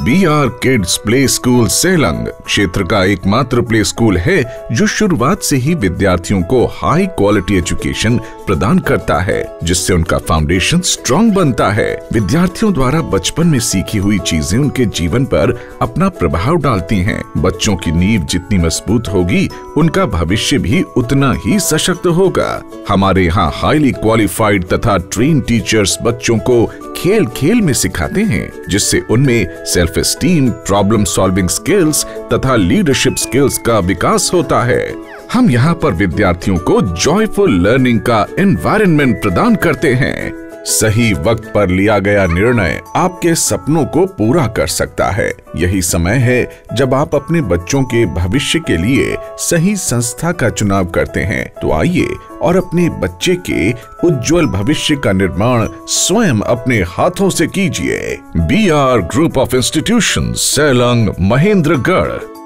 BR kids play school Selang क्षेत्र का एकमात्र प्ले स्कूल है जो शुरुआत से ही विद्यार्थियों को हाई क्वालिटी एजुकेशन प्रदान करता है, जिससे उनका फाउंडेशन स्ट्रॉन्ग बनता है। विद्यार्थियों द्वारा बचपन में सीखी हुई चीजें उनके जीवन पर अपना प्रभाव डालती हैं। बच्चों की नींव जितनी मजबूत होगी, उनका भविष्य भी उतना ही सशक्त होगा। हमारे यहाँ हाईली क्वालिफाइड तथा ट्रेन टीचर्स बच्चों को खेल खेल में सिखाते हैं, जिससे उनमें self esteem, problem solving skills तथा लीडरशिप स्किल्स का विकास होता है। हम यहाँ पर विद्यार्थियों को जॉयफुल लर्निंग का एनवायरनमेंट प्रदान करते हैं। सही वक्त पर लिया गया निर्णय आपके सपनों को पूरा कर सकता है। यही समय है जब आप अपने बच्चों के भविष्य के लिए सही संस्था का चुनाव करते हैं। तो आइए और अपने बच्चे के उज्जवल भविष्य का निर्माण स्वयं अपने हाथों से कीजिए। BR group of institution, Selang, Mahendragarh.